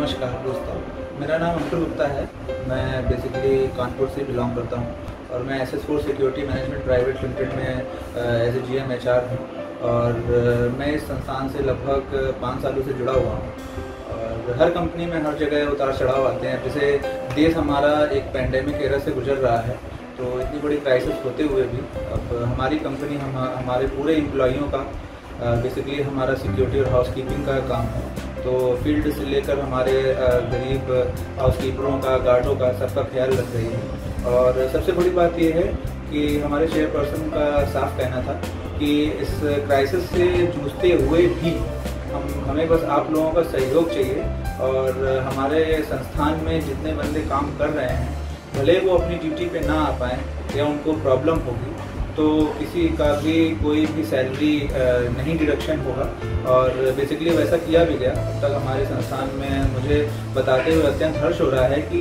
नमस्कार दोस्तों, मेरा नाम 𝐒𝐞𝐬𝐿 है। मैं बेसिकली कानपुर से बिलोंग करता हूँ और मैं SS4 security management private limited में एज ए GM HR हूँ और मैं इस संस्थान से लगभग 5 सालों से जुड़ा हुआ हूँ। और हर कंपनी में हर जगह उतार चढ़ाव आते हैं। जैसे देश हमारा एक पैंडेमिक एरा से गुजर रहा है, तो इतनी बड़ी क्राइसिस होते हुए भी अब हमारी कंपनी हमारे पूरे एम्प्लॉइयों का बेसिकली हमारा सिक्योरिटी और हाउसकीपिंग का काम है। तो फील्ड से लेकर हमारे गरीब हाउसकीपरों का, गार्डों का, सबका ख्याल रख रही है। और सबसे बड़ी बात यह है कि हमारे चेयरपर्सन का साफ कहना था कि इस क्राइसिस से जूझते हुए भी हमें बस आप लोगों का सहयोग चाहिए। और हमारे संस्थान में जितने बंदे काम कर रहे हैं, भले वो अपनी ड्यूटी पे ना आ पाएँ या उनको प्रॉब्लम होगी, तो किसी का भी कोई भी सैलरी नहीं डिडक्शन होगा। और बेसिकली वैसा किया भी गया। अब तक हमारे संस्थान में मुझे बताते हुए अत्यंत हर्ष हो रहा है कि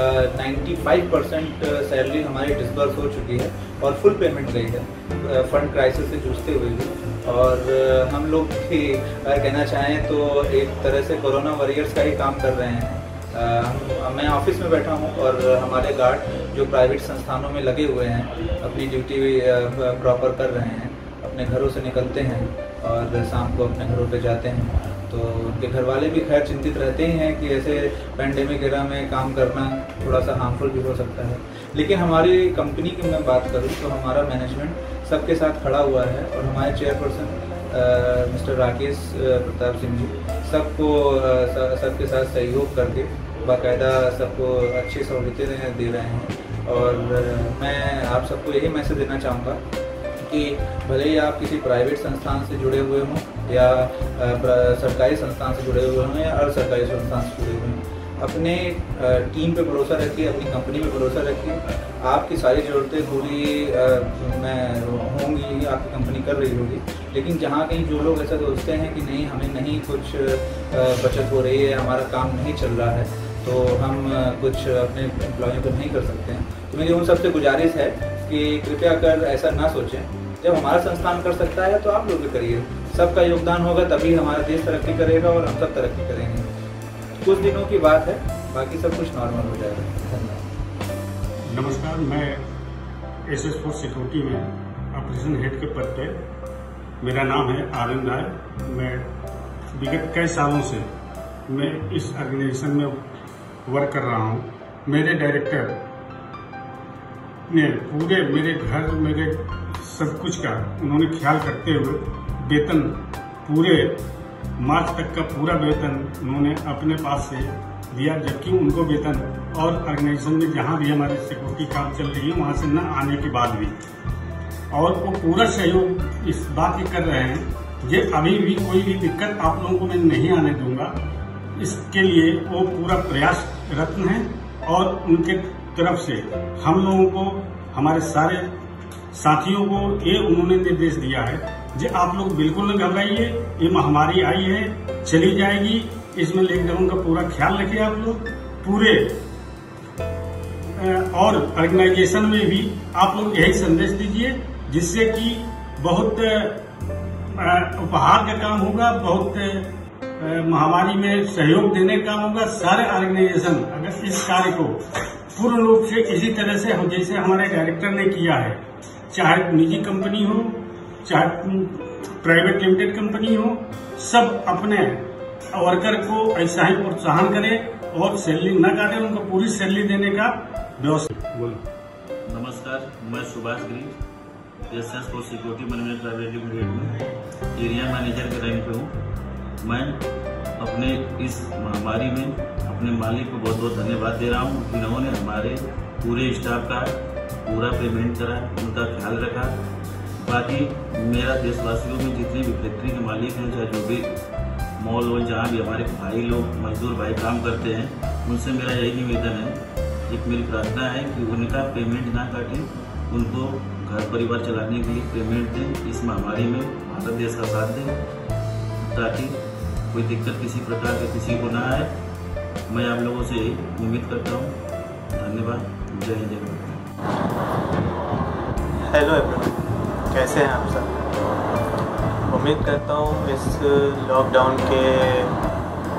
95% सैलरी हमारी डिस्बर्स हो चुकी है और फुल पेमेंट गई है फंड क्राइसिस से जूझते हुए भी। और हम लोग भी अगर कहना चाहें तो एक तरह से कोरोना वॉरियर्स का ही काम कर रहे हैं। मैं ऑफिस में बैठा हूँ और हमारे गार्ड जो प्राइवेट संस्थानों में लगे हुए हैं अपनी ड्यूटी प्रॉपर कर रहे हैं, अपने घरों से निकलते हैं और शाम को अपने घरों पे जाते हैं। तो उनके घर वाले भी खैर चिंतित रहते ही हैं कि ऐसे पैंडेमिक एरा में काम करना थोड़ा सा हार्मफुल भी हो सकता है। लेकिन हमारी कंपनी की मैं बात करूँ तो हमारा मैनेजमेंट सबके साथ खड़ा हुआ है और हमारे चेयरपर्सन मिस्टर राकेश प्रताप सिंह जी सबके साथ सहयोग करके बाकायदा सबको अच्छी सहूलियतें दे रहे हैं। और मैं आप सबको यही मैसेज देना चाहूँगा कि भले ही आप किसी प्राइवेट संस्थान से जुड़े हुए हों या सरकारी संस्थान से जुड़े हुए हों या अर्ध सरकारी संस्थान से जुड़े हुए हों, अपने टीम पे भरोसा रखिए, अपनी कंपनी पे भरोसा रखिए। आपकी सारी ज़रूरतें पूरी होंगी, आपकी कंपनी कर रही होगी। लेकिन जहाँ कहीं जो लोग ऐसा सोचते हैं कि नहीं, हमें नहीं कुछ बचत हो रही है, हमारा काम नहीं चल रहा है, तो हम कुछ अपने एम्प्लॉयों को नहीं कर सकते हैं, तो मेरी उन सबसे गुजारिश है कि कृपया कर ऐसा ना सोचें। जब हमारा संस्थान कर सकता है तो आप लोग भी करिए। सबका योगदान होगा तभी हमारा देश तरक्की करेगा और हम सब तरक्की करेंगे। कुछ दिनों की बात है, बाकी सब कुछ नॉर्मल हो जाएगा। धन्यवाद। नमस्कार, मैं SS4 सिक्योरिटी में ऑपरेशन हेड के पद पे, मेरा नाम है 𝐒𝐚𝐧𝐚𝐠𝐞𝐦𝐿। विगत कई सालों से मैं इस ऑर्गेनाइजेशन में वर्क कर रहा हूँ। मेरे डायरेक्टर ने पूरे मेरे घर, मेरे सब कुछ का उन्होंने ख्याल करते हुए वेतन पूरे मार्च तक का पूरा वेतन उन्होंने अपने पास से दिया, जबकि उनको वेतन और ऑर्गेनाइजेशन में जहां भी हमारी सिक्योरिटी काम चल रही है वहां से न आने के बाद भी, और वो पूरा सहयोग इस बात की कर रहे हैं ये अभी भी कोई भी दिक्कत आप लोगों को मैं नहीं आने दूंगा। इसके लिए वो पूरा प्रयासरत हैं और उनके तरफ से हम लोगों को, हमारे सारे साथियों को ये उन्होंने निर्देश दिया है कि आप लोग बिल्कुल न घबराइए, ये महामारी आई है, चली जाएगी, इसमें लॉकडाउन का पूरा ख्याल रखिए आप लोग पूरे। और ऑर्गेनाइजेशन में भी आप लोग यही संदेश दीजिए, जिससे कि बहुत उपहार का काम होगा, बहुत महामारी में सहयोग देने का काम होगा। सारे ऑर्गेनाइजेशन अगर इस कार्य को पूर्ण रूप से इसी तरह से जैसे हमारे डायरेक्टर ने किया है, चाहे निजी कंपनी हो चाहे प्राइवेट लिमिटेड कंपनी हो, सब अपने वर्कर को ऐसा ही प्रोत्साहन करें और सैलरी न काटे, उनको पूरी सैलरी देने का व्यवस्था। नमस्कार, मैं Subhash Giri SS4 security management private limited में एरिया मैनेजर के रैंक पे हूँ। मैं अपने इस महामारी में अपने मालिक को बहुत बहुत धन्यवाद दे रहा हूँ, जिन्होंने हमारे पूरे स्टाफ का पूरा पेमेंट करा, उनका ख्याल रखा। बाकी मेरा देशवासियों में जितने भी फैक्ट्री के मालिक हैं, चाहे जो भी मॉल वॉल जहाँ भी हमारे भाई लोग, मजदूर भाई काम करते हैं, उनसे मेरा यही निवेदन है, एक मेरी प्रार्थना है कि उनका पेमेंट ना काटें, उनको घर परिवार चलाने के लिए पेमेंट दें। इस महामारी में भारत देश का साथ दें ताकि कोई दिक्कत किसी प्रकार की किसी को ना आए। मैं आप लोगों से उम्मीद करता हूँ। धन्यवाद। जय हिंद, जय भारत। हेलो एवरीवन, कैसे हैं आप सब। उम्मीद करता हूँ इस लॉकडाउन के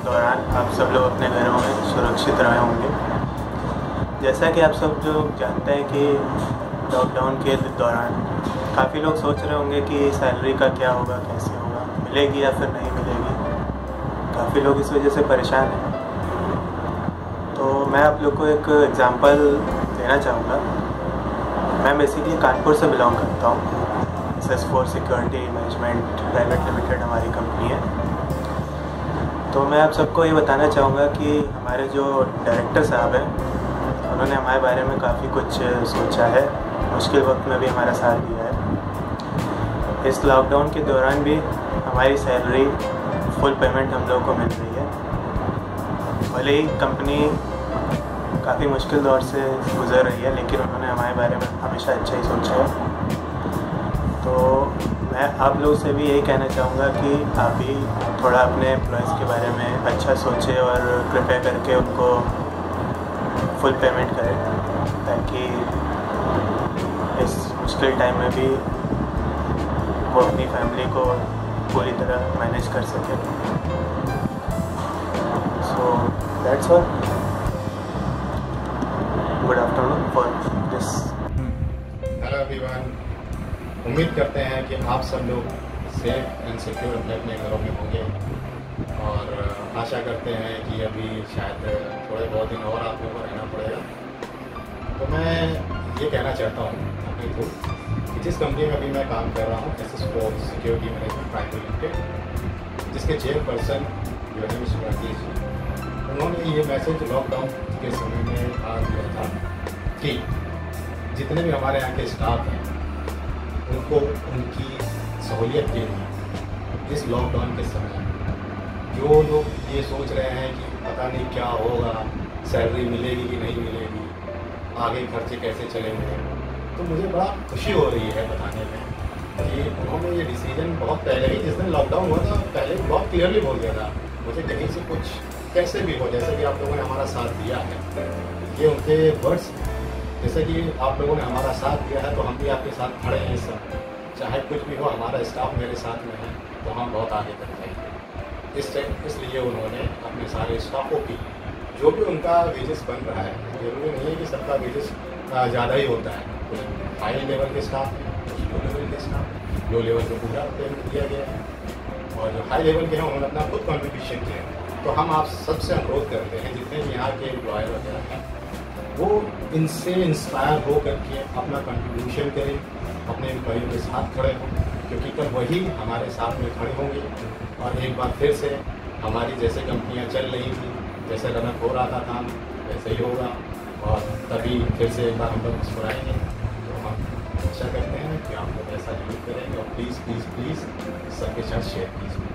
दौरान आप सब लोग अपने घरों में सुरक्षित रहे होंगे। जैसा कि आप सब जो जानते हैं कि लॉकडाउन के दौरान काफ़ी लोग सोच रहे होंगे कि सैलरी का क्या होगा, कैसे होगा, मिलेगी या फिर नहीं मिलेगी। काफ़ी लोग इस वजह से परेशान हैं। तो मैं आप लोग को एक एग्ज़ाम्पल देना चाहूँगा। मैं बेसिकली कानपुर से बिलोंग करता हूँ। SS4 security management private limited हमारी कंपनी है। तो मैं आप सबको ये बताना चाहूँगा कि हमारे जो डायरेक्टर साहब हैं उन्होंने हमारे बारे में काफ़ी कुछ सोचा है, मुश्किल वक्त में भी हमारा साथ दिया है। इस लॉकडाउन के दौरान भी हमारी सैलरी फुल पेमेंट हम लोगों को मिल रही है। भले ही कंपनी काफ़ी मुश्किल दौर से गुज़र रही है, लेकिन उन्होंने हमारे बारे में हमेशा अच्छा ही सोचा है। तो मैं आप लोगों से भी यही कहना चाहूँगा कि आप भी थोड़ा अपने एम्प्लॉयज़ के बारे में अच्छा सोचें और कृपया करके उनको फुल पेमेंट करें, ताकि इस मुश्किल टाइम में भी वो अपनी फैमिली को पूरी तरह मैनेज कर सकें। So that's all. Good afternoon for this. Hello everyone, उम्मीद करते हैं कि आप सब लोग सेफ एंड सिक्योर अपने अपने घरों में होंगे और आशा करते हैं कि अभी शायद थोड़े बहुत दिन और आप लोगों को रहना पड़ेगा। तो मैं ये कहना चाहता हूँ अपने थ्रू कि जिस कंपनी में अभी मैं काम कर रहा हूँ SS4 security management private limited, जिसके चेयरपर्सन जो है मिस्टर राकेश जी, उन्होंने ये मैसेज लॉकडाउन के समय में आ दिया था कि जितने भी हमारे यहाँ के स्टाफ हैं उनको उनकी सहूलियत के लिए इस लॉकडाउन के समय जो लोग ये सोच रहे हैं कि पता नहीं क्या होगा, सैलरी मिलेगी कि नहीं मिलेगी, आगे खर्चे कैसे चलेंगे, तो मुझे बड़ा खुशी हो रही है बताने में कि उन्होंने ये डिसीजन बहुत पहले ही, जिस दिन लॉकडाउन हुआ था पहले बहुत क्लियरली बोल दिया था। मुझे कहीं से कुछ कैसे भी हो, जैसे कि आप लोगों ने हमारा साथ दिया है, ये उनके वर्ड्स, जैसे कि आप लोगों ने हमारा साथ दिया है तो हम भी आपके साथ खड़े हैं। इस समय चाहे कुछ भी हो, हमारा स्टाफ मेरे साथ में है तो हम बहुत आगे तक जाएंगे। इसलिए उन्होंने अपने सारे स्टाफों की जो भी उनका वेजेस बन रहा है, जरूरी नहीं है कि सबका वेजेस ज़्यादा ही होता है, कुछ हाई लेवल के स्टाफ हैं, कुछ लो लेवल के स्टाफ, लो लेवल को पूरा पेमेंट दिया गया है और जो हाई लेवल के हैं उन्होंने अपना खुद कॉन्ट्रीब्यूशन किया। तो हम आप सबसे अनुरोध करते हैं, जितने भी यहाँ के एम्प्लॉयर वगैरह हैं, वो इनसे इंस्पायर हो करके अपना कंट्रीब्यूशन करें, अपने एम्प्लॉइयों के साथ खड़े हों, क्योंकि कल वही हमारे साथ में खड़े होंगे और एक बार फिर से हमारी जैसे कंपनियां चल रही थी, जैसे रनअप हो रहा था काम, वैसे ही होगा और तभी फिर से एक बार हम लोग मुस्कुराएंगे। तो हम आशा करते हैं कि आप लोग ऐसा यूज करेंगे और प्लीज़ प्लीज़ प्लीज़ सबके साथ शेयर कीजिए।